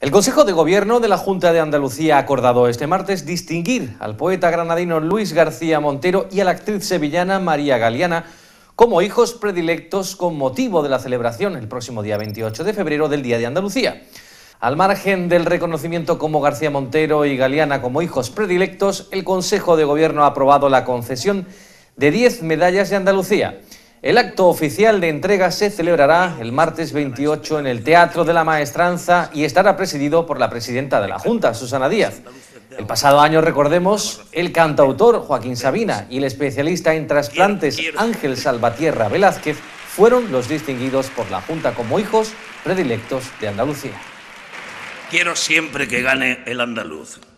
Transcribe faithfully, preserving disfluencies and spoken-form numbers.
El Consejo de Gobierno de la Junta de Andalucía ha acordado este martes distinguir al poeta granadino Luis García Montero y a la actriz sevillana María Galeana como hijos predilectos con motivo de la celebración el próximo día veintiocho de febrero del Día de Andalucía. Al margen del reconocimiento como García Montero y Galeana como hijos predilectos, el Consejo de Gobierno ha aprobado la concesión de diez medallas de Andalucía. El acto oficial de entrega se celebrará el martes veintiocho en el Teatro de la Maestranza y estará presidido por la presidenta de la Junta, Susana Díaz. El pasado año, recordemos, el cantautor Joaquín Sabina y el especialista en trasplantes Ángel Salvatierra Velázquez fueron los distinguidos por la Junta como hijos predilectos de Andalucía. Quiero siempre que gane el andaluz.